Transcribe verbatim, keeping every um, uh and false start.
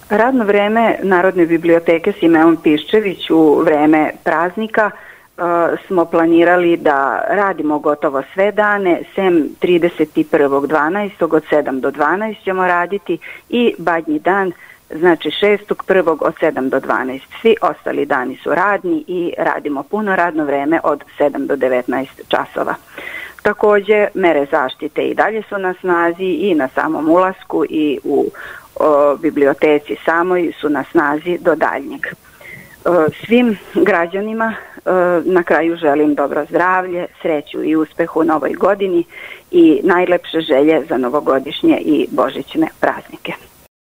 Radno vreme Narodne biblioteke Simeon Piščević u vreme praznika uh, smo planirali da radimo gotovo sve dane, sem trideset prvog dvanaestog od sedam do dvanaest ćemo raditi i badnji dan, znači šestog prvog od sedam do dvanaest. Svi ostali dani su radni i radimo puno radno vreme od sedam do devetnaest časova. Takođe, mere zaštite i dalje su na snazi i na samom ulasku i u o, biblioteci samoj su na snazi do daljnjeg. O, svim građanima o, na kraju želim dobro zdravlje, sreću i uspeh u novoj godini i najlepše želje za novogodišnje i božićne praznike.